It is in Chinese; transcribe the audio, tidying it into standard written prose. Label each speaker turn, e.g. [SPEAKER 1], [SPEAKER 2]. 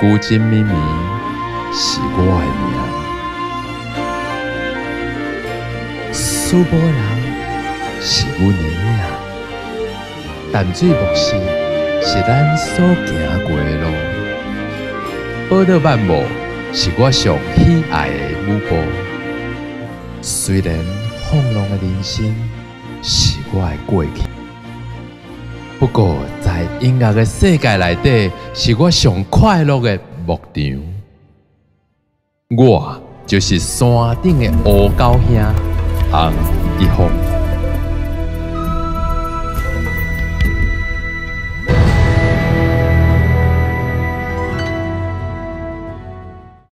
[SPEAKER 1] 古今明明是我的命，苏波人是阮的影，淡水木石是咱所行过的路，宝岛万物是我上喜爱的舞步。虽然放浪的人生是我的过去，不过在音乐的世界内底，是我上快乐的牧场。我就是山顶的乌狗兄，洪一峰。